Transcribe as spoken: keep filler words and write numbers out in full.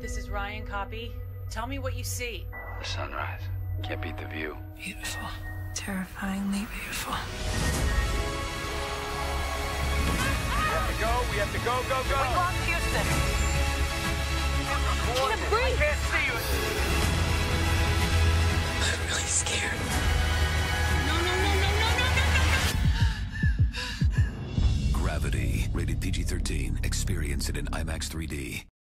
This is Ryan, copy. Tell me what you see. The sunrise. Can't beat the view. Beautiful. Terrifyingly beautiful. We have to go, we have to go, go, go! We lost Houston. Can't breathe! I can't see you! I'm really scared. No, no, no, no, no, no, no, no! Gravity, rated P G thirteen. Experience it in IMAX three D.